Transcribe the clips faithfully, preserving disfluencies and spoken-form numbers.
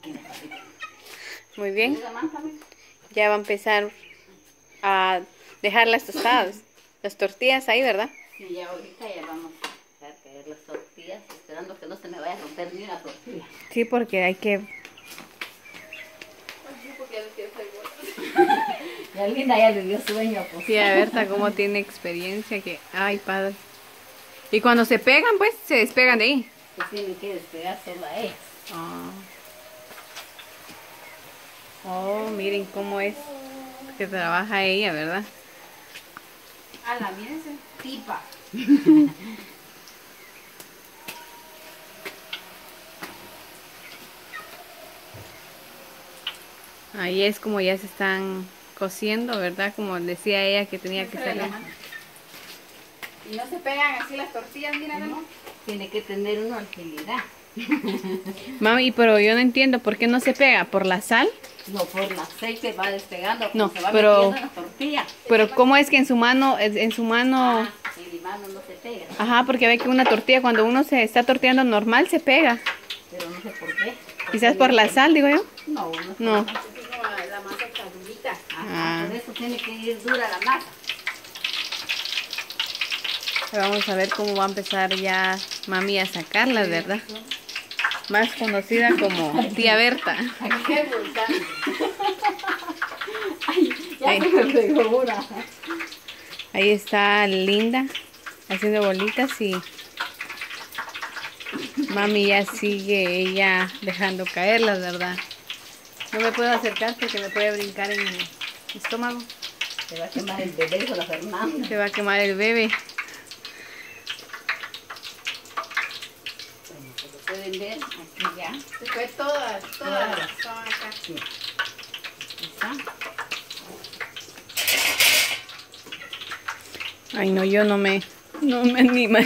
Muy bien. Ya va a empezar a dejar las tostadas, las tortillas ahí, ¿verdad? Sí, ya ahorita ya vamos a dejar caer las tortillas, esperando que no se me vaya a romper ni una tortilla. Sí, porque hay que... Ya Linda ya le dio sueño. Pues. Sí, a Berta cómo tiene experiencia que... Ay, padre. Y cuando se pegan, pues, se despegan de ahí. Pues tienen que despegar solo a ellas. Oh. Oh, miren cómo es que trabaja ella, ¿verdad? A la mía es tipa. Ahí es como ya se están cociendo, ¿verdad? Como decía ella que tenía que salir. Y no se pegan así las tortillas, mira, ¿no? Tiene que tener una agilidad. Mami, pero yo no entiendo, ¿por qué no se pega? ¿Por la sal? No, por el aceite va despegando, no, se va pero, metiendo en la tortilla. Pero ¿cómo es que en su mano, en su mano... Ah, en mi mano no se pega. Ajá, porque ve que una tortilla, cuando uno se está torteando normal, se pega. Pero no sé por qué. Quizás por la sal, digo yo. No, no. No. No. La masa está durita. Ajá, Ah. por eso tiene que ir dura la masa. Vamos a ver cómo va a empezar ya mami a sacarlas, ¿verdad? Más conocida como tía Berta. Qué brutal. Ya Ahí. se me pegó una. Ahí está Linda haciendo bolitas y mami ya sigue ella dejando caerlas, ¿verdad? No me puedo acercar porque me puede brincar en mi estómago. Se va a quemar el bebé con la Fernanda. Se va a quemar el bebé. Bueno, como pueden ver, aquí ya Después todas, todas son acá. sí. Está. Ay, no, yo no me, no me animo.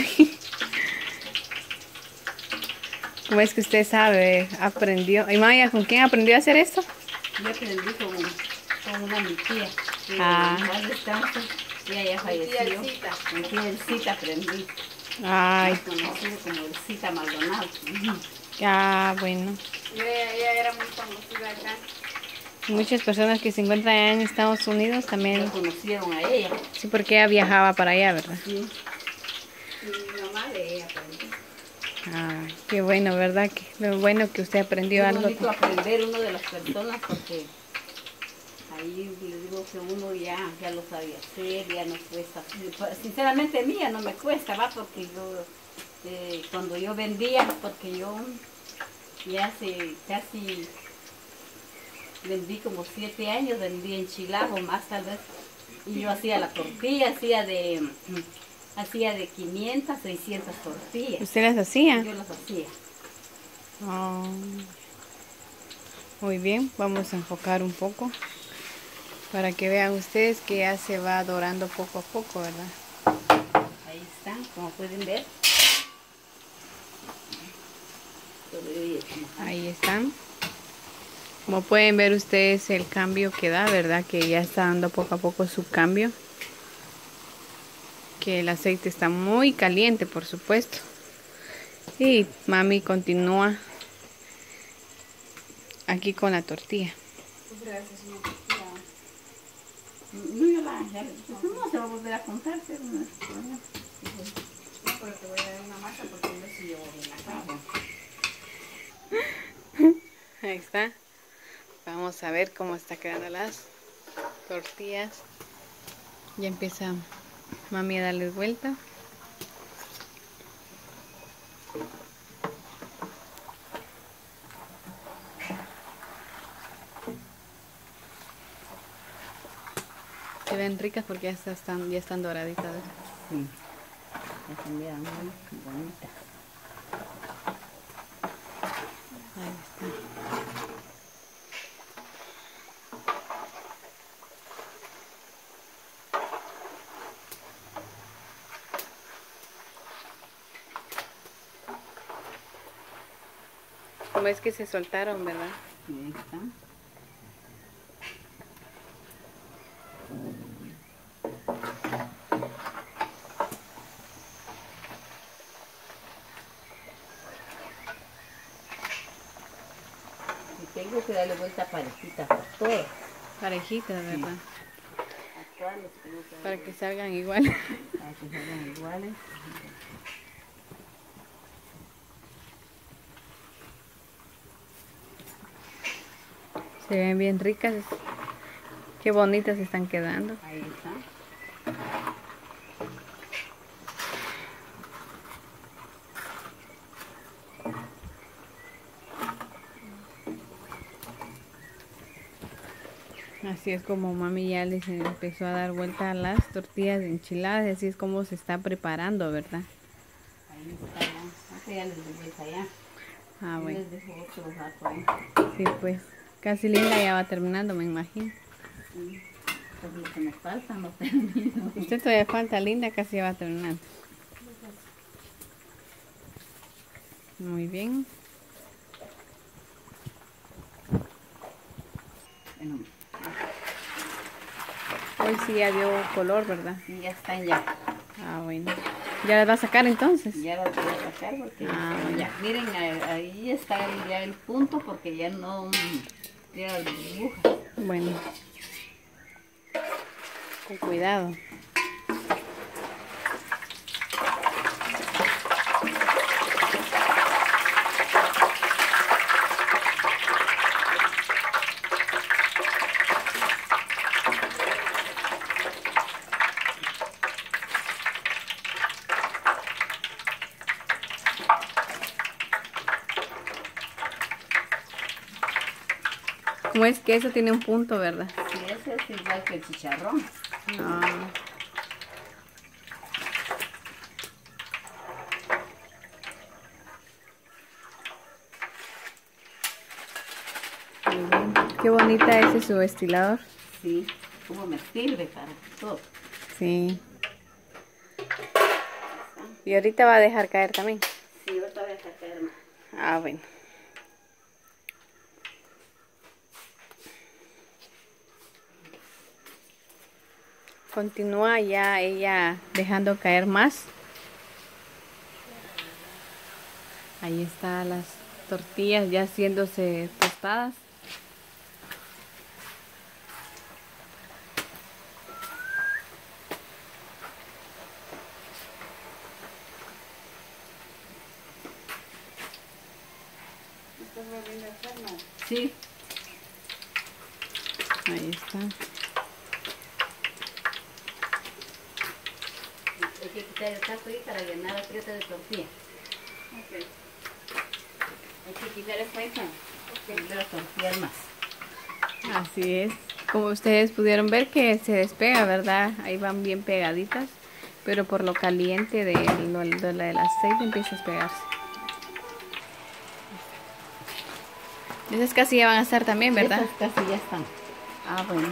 ¿Cómo es que usted sabe? Aprendió. ¿Y Maya, con quién aprendió a hacer esto? Yo aprendí con, con una mi tía. Que Ah. igual descanso. Ella ya falleció. tía Elcita. Mi tía Elcita aprendí. Ay, Más conocido como Elcita Maldonado. ah, bueno. Ella, ella era muy conocida acá. Muchas personas que se encuentran allá en Estados Unidos La también. conocieron a ella. Sí, porque ella viajaba para allá, ¿verdad? Sí. Y mi mamá de ella también. Ah, qué bueno, ¿verdad? Que lo bueno que usted aprendió Es algo. bonito aprender uno de las personas porque ahí le digo que uno ya, ya lo sabía hacer, ya no cuesta. Sinceramente a mí ya no me cuesta, va, porque yo, eh, cuando yo vendía, porque yo ya hace casi, vendí como siete años, vendí en Chilago más tal vez, y yo hacía la tortilla, hacía de, hacía de quinientas, seiscientas tortillas. ¿Usted las hacía? Yo las hacía. Oh. Muy bien, vamos a enfocar un poco para que vean ustedes que ya se va dorando poco a poco, ¿verdad? Ahí están, como pueden ver. Ahí están. Como pueden ver ustedes el cambio que da, ¿verdad? Que ya está dando poco a poco su cambio. Que el aceite está muy caliente, por supuesto. Y mami continúa aquí con la tortilla. Gracias, señor. No, ya va, ya, pues no se va a volver a contar, pero no es problema. No, pero te voy a dar una masa porque no sé si yo voy a la Ahí está. Vamos a ver cómo está quedando las tortillas. Ya empieza mami a darles vuelta. Se ven ricas porque ya están, ya están doraditas. ¿Ves? Sí, ya se miran muy bonitas. Ahí está. Como es que se soltaron, ¿verdad? Sí, ahí están. tengo que darle vuelta parejita por todo. Parejitas, ¿verdad? A todas les tengo que darle Para que vuelta, salgan igual. para que salgan iguales. Se ven bien ricas. Qué bonitas están quedando. Ahí está. Así es como mami ya les empezó a dar vuelta a las tortillas enchiladas. Y así es como se está preparando, ¿verdad? Ahí está ya. Ahorita ya les doy vuelta ya. Ah, Y bueno. les dejo otro rato ahí. Sí, pues casi Linda ya va terminando, me imagino. Sí. Pues lo que me falta no termino. Usted todavía falta, Linda, casi ya va terminando. Muy bien. Bueno, Hoy sí ya dio color, ¿verdad? sí, ya están ya. Ah, bueno. ¿Ya las va a sacar entonces? Ya las voy a sacar porque Ah, ya, bueno. ya. Miren, ahí ahí está el- ya el punto porque ya no ya burbujas. Bueno. Con cuidado. Como es que eso tiene un punto, ¿verdad? Sí, ese es igual que el chicharrón. Ah. Muy bien. Qué bonita ese su vestilador. Sí, como me sirve para todo. Sí. Y ahorita va a dejar caer también. Sí, ahorita voy a sacar más. Ah, bueno. Continúa ya ella dejando caer más. Ahí están las tortillas ya haciéndose tostadas. ¿Estás volviendo a hacer más? Sí. Ahí está. Hay que quitar el taco ahí para llenar la prieta de tortilla. Ok. Hay que quitar esta hija. Okay. Las tortillas más. Así es. Como ustedes pudieron ver que se despega, ¿verdad? Ahí van bien pegaditas. Pero por lo caliente de lo, de la, del aceite empieza a despegarse. Esas casi ya van a estar también, ¿verdad? Estas casi ya están. Ah, bueno.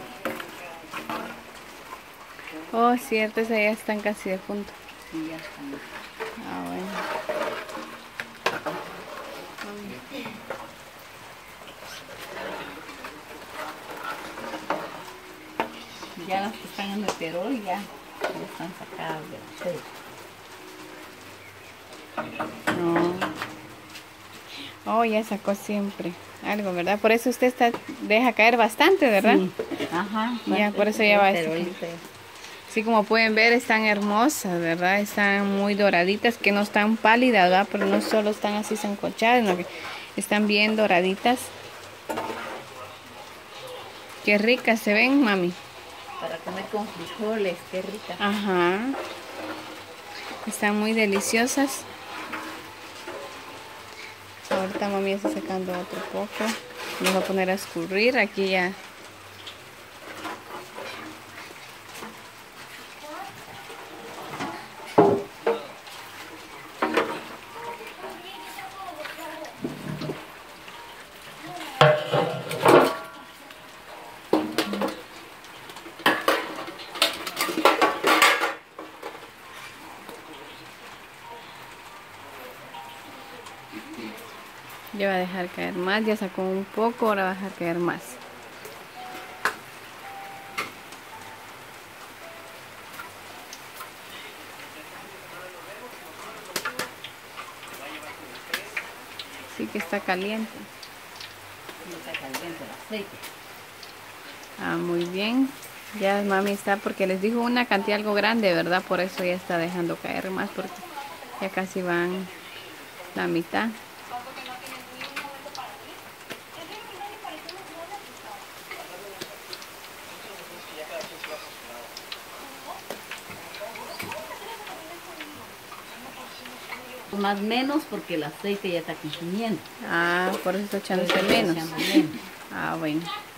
Oh, cierto, esas ya están casi de punto. Sí, ya están. Ah, bueno. Ya las que están en el perol ya, ya están sacadas del aceite. No. Oh, ya sacó siempre algo, ¿verdad? Por eso usted está, deja caer bastante, ¿verdad? Sí. Ajá. Ya, por eso ya va a Pero estar. ahorita ya. Sí, como pueden ver, están hermosas, ¿verdad? Están muy doraditas, que no están pálidas, ¿verdad? Pero no solo están así sancochadas, sino que están bien doraditas. Qué ricas se ven, mami. Para comer con frijoles, qué rica. Ajá. Están muy deliciosas. Ahorita mami está sacando otro poco. Los voy a poner a escurrir. Aquí ya. Ya va a dejar caer más. Ya sacó un poco, ahora va a dejar caer más. Sí que está caliente. está caliente el aceite. Ah, muy bien. Ya mami está, porque les dijo una cantidad algo grande, ¿verdad? Por eso ya está dejando caer más, porque ya casi van la mitad. Más menos porque el aceite ya está consumiendo. Ah, por eso está echándose Entonces, menos. echando menos. Ah, bueno.